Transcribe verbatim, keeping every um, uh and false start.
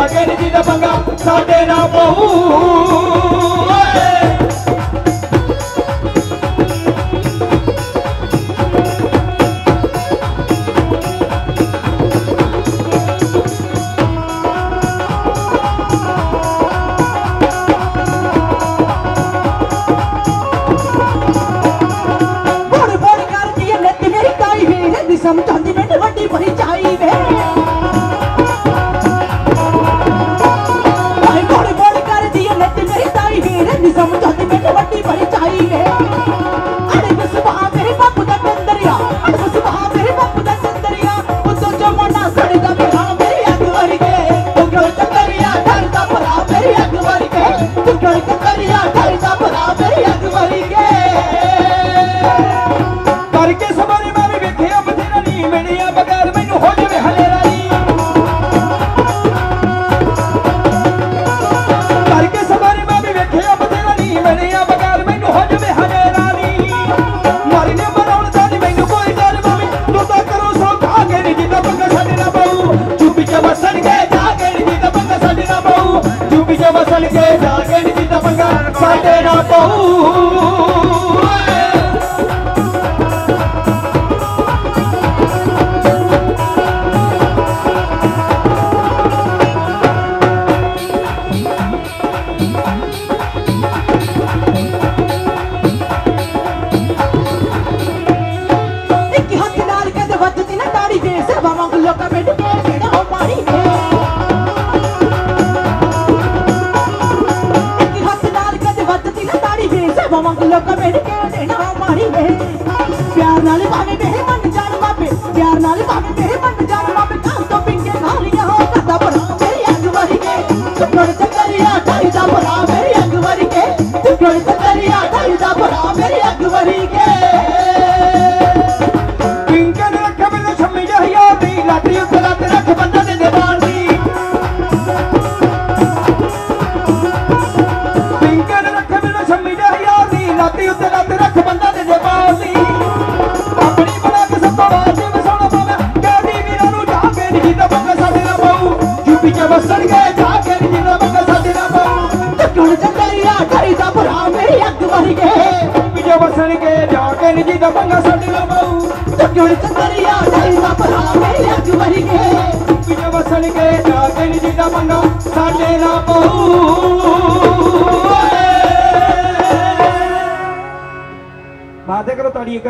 जाके नी जिदा पंगा साडे ना पऊ समझाती मैंने वड्डी भरी चाहिए वे भाई बोल बोल कर दिए नट मेरी ताई वीर नी समझाती मैंने वड्डी भरी चाहिए अरे बस वहां मेरे बापू दा कंदरिया अरे बस वहां मेरे बापू दा कंदरिया वो तो जमाना सड़दा भरा मेरी अकबर के तू क्यों कंदरिया डरदा भरा मेरी अकबर के तू क्यों कंदरिया डरदा भरा मेरी अकबर के करके सवारी मैं भी वेखिया बथेरा नी मिलिया बगैर मैनू हो जावे हनेरा नी करके सवारी मैं भी वेखिया बथेरा नी मिलिया बगैर मैनू हो जावे हनेरा नी मारी ने बनाउण दा नी मैनू कोई डर मावी तू तां करो सो जाके नी जिदा पंगा साडे ना पऊ चुपी च वसन के जाके नी जिदा पंगा साडे ना पऊ चुपी च वसन के जाके नी जिदा पंगा साडे ना पऊ प्यार नाल भावे मेरे मन जान बाबे प्यार नाल भावे मेरे मन जान बाबे कां तो पिंके नालियां हो करदा भरा मेरी अगवारी के टुकड़ टकरिया ढाईदा भरा मेरी अगवारी के टुकड़ टकरिया ढाईदा भरा मेरी अगवारी के पिंके ने रखे मेरे छम्मी जहिया दी लाटी उते लाते रख बंदा दे दीवार दी पिंके ने रखे मेरे छम्मी जहिया दी लाटी उते लाते रख बंदा दे दीवार दी अपनी बना के सब बाजी वसाना पावे कहदी वीरां नू जाके नी जिदा पंगा साडे ना पऊ चुपी च वसन के जाके नी जिदा पंगा साडे ना पऊ टुकड़ टकरिया ढाईदा भरा मेरी अगवारी के चुपी च वसन के जाके नी जिदा पंगा साडे ना पऊ टुकड़ टकरिया ढाईदा भरा मेरी अगवारी के चुपी च वसन के जाके नी जिदा पंगा साडे ना पऊ बातें करो ताड़ी।